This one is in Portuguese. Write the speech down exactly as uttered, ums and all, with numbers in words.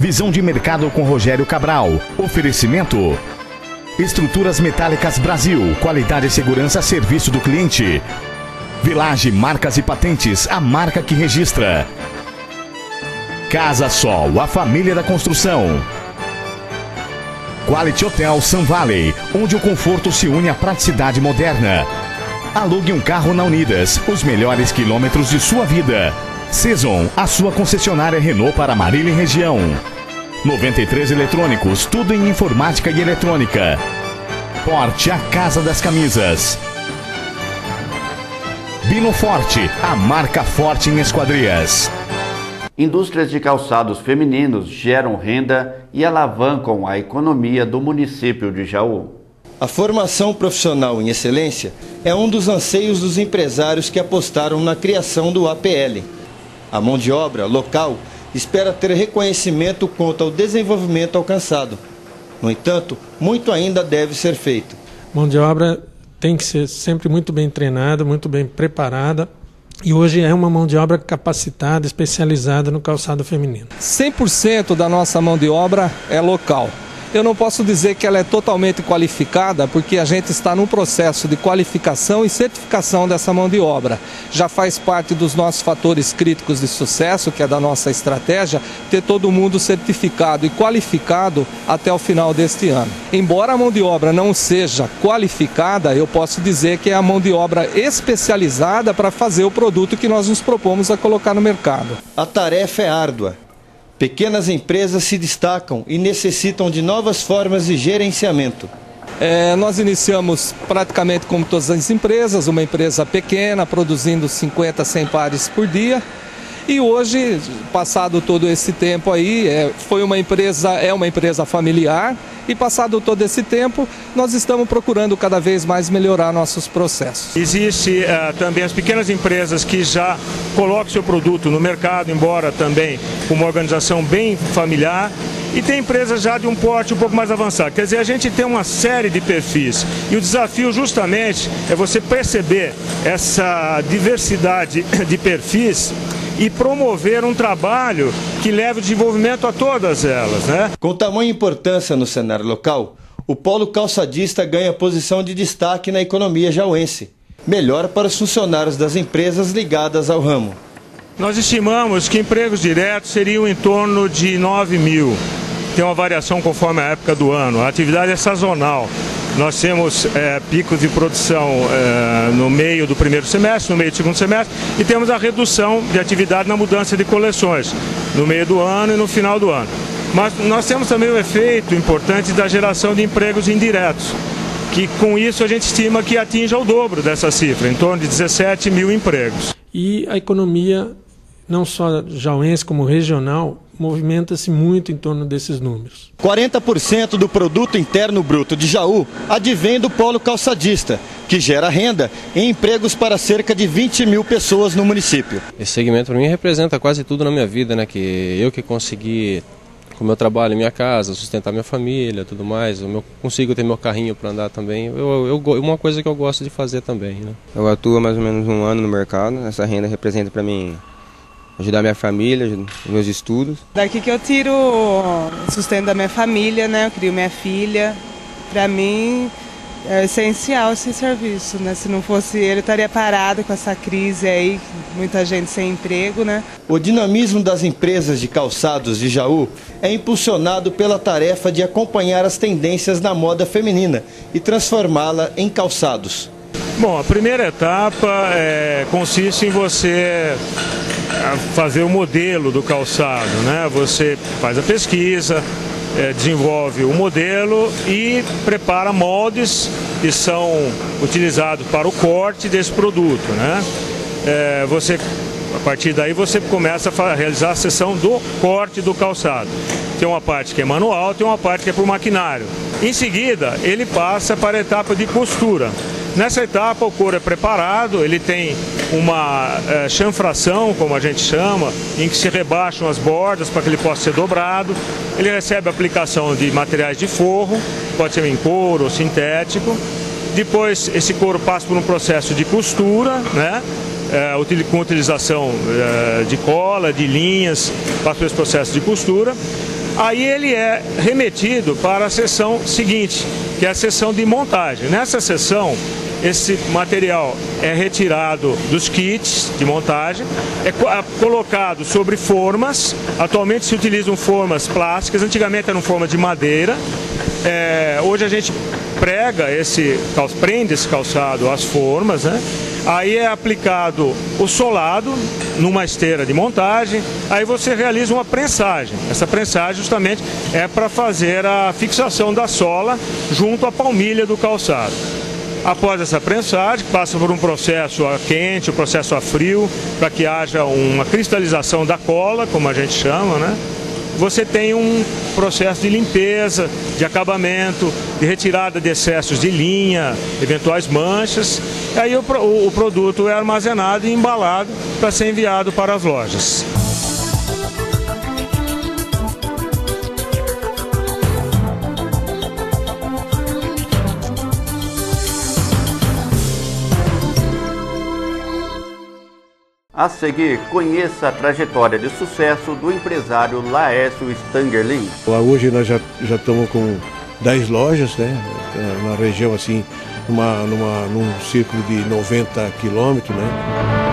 Visão de mercado com Rogério Cabral. Oferecimento: Estruturas Metálicas Brasil. Qualidade e segurança a serviço do cliente. Village Marcas e Patentes, a marca que registra. Casa Sol, a família da construção. Quality Hotel Sun Valley, onde o conforto se une à praticidade moderna. Alugue um carro na Unidas, os melhores quilômetros de sua vida. Saison, a sua concessionária Renault para Marília e região. noventa e três Eletrônicos, tudo em informática e eletrônica. Forte, a casa das camisas. Bino Forte, a marca forte em esquadrias. Indústrias de calçados femininos geram renda e alavancam a economia do município de Jaú. A formação profissional em excelência é um dos anseios dos empresários que apostaram na criação do A P L. A mão de obra local espera ter reconhecimento quanto ao desenvolvimento alcançado. No entanto, muito ainda deve ser feito. Mão de obra tem que ser sempre muito bem treinada, muito bem preparada. E hoje é uma mão de obra capacitada, especializada no calçado feminino. cem por cento da nossa mão de obra é local. Eu não posso dizer que ela é totalmente qualificada, porque a gente está num processo de qualificação e certificação dessa mão de obra. Já faz parte dos nossos fatores críticos de sucesso, que é da nossa estratégia, ter todo mundo certificado e qualificado até o final deste ano. Embora a mão de obra não seja qualificada, eu posso dizer que é a mão de obra especializada para fazer o produto que nós nos propomos a colocar no mercado. A tarefa é árdua. Pequenas empresas se destacam e necessitam de novas formas de gerenciamento. É, nós iniciamos praticamente como todas as empresas, uma empresa pequena, produzindo cinquenta, cem pares por dia. E hoje, passado todo esse tempo aí, é, foi uma empresa, é uma empresa familiar. E passado todo esse tempo, nós estamos procurando cada vez mais melhorar nossos processos. Existe uh, também as pequenas empresas que já colocam seu produto no mercado, embora também com uma organização bem familiar. E tem empresas já de um porte um pouco mais avançado. Quer dizer, a gente tem uma série de perfis. E o desafio justamente é você perceber essa diversidade de perfis e promover um trabalho que leve o desenvolvimento a todas elas, né? Com tamanha importância no cenário local, o polo calçadista ganha posição de destaque na economia jauense. Melhor para os funcionários das empresas ligadas ao ramo. Nós estimamos que empregos diretos seriam em torno de nove mil. Tem uma variação conforme a época do ano. A atividade é sazonal. Nós temos é, picos de produção é, no meio do primeiro semestre, no meio do segundo semestre, e temos a redução de atividade na mudança de coleções, no meio do ano e no final do ano. Mas nós temos também o efeito importante da geração de empregos indiretos, que com isso a gente estima que atinja o dobro dessa cifra, em torno de dezessete mil empregos. E a economia, não só jauense como regional, movimenta-se muito em torno desses números. quarenta por cento do produto interno bruto de Jaú advém do polo calçadista, que gera renda e empregos para cerca de vinte mil pessoas no município. Esse segmento para mim representa quase tudo na minha vida, né? Que eu que consegui, com o meu trabalho em minha casa, sustentar minha família, tudo mais, eu meu, consigo ter meu carrinho para andar também. Eu, eu, uma coisa que eu gosto de fazer também, né? Eu atuo há mais ou menos um ano no mercado. Essa renda representa para mim ajudar minha família, meus estudos. Daqui que eu tiro o sustento da minha família, né? Eu crio minha filha. Para mim é essencial esse serviço, né? Se não fosse ele, eu estaria parado com essa crise aí, muita gente sem emprego, né? O dinamismo das empresas de calçados de Jaú é impulsionado pela tarefa de acompanhar as tendências da moda feminina e transformá-la em calçados. Bom, a primeira etapa é, consiste em você fazer o modelo do calçado, né? Você faz a pesquisa, é, desenvolve o modelo e prepara moldes que são utilizados para o corte desse produto, né? É, você, a partir daí você começa a realizar a seção do corte do calçado. Tem uma parte que é manual, tem uma parte que é por maquinário. Em seguida, ele passa para a etapa de costura. Nessa etapa o couro é preparado, ele tem uma é, chanfração, como a gente chama, em que se rebaixam as bordas para que ele possa ser dobrado. Ele recebe a aplicação de materiais de forro, pode ser em couro ou sintético. Depois esse couro passa por um processo de costura, né? É, com utilização é, de cola, de linhas, passa por esse processo de costura. Aí ele é remetido para a seção seguinte, que é a seção de montagem. Nessa seção, esse material é retirado dos kits de montagem, é colocado sobre formas. Atualmente se utilizam formas plásticas, antigamente eram formas de madeira. É, hoje a gente prega esse, prende esse calçado às formas, né? Aí é aplicado o solado numa esteira de montagem, aí você realiza uma prensagem. Essa prensagem justamente é para fazer a fixação da sola junto à palmilha do calçado. Após essa prensagem, passa por um processo a quente, um processo a frio, para que haja uma cristalização da cola, como a gente chama, né? Você tem um processo de limpeza, de acabamento, de retirada de excessos de linha, eventuais manchas. E aí o, o, o produto é armazenado e embalado para ser enviado para as lojas. A seguir, conheça a trajetória de sucesso do empresário Laércio Stangerlin. Hoje nós já, já estamos com dez lojas, né, na região assim, numa, numa, num círculo de noventa quilômetros, né.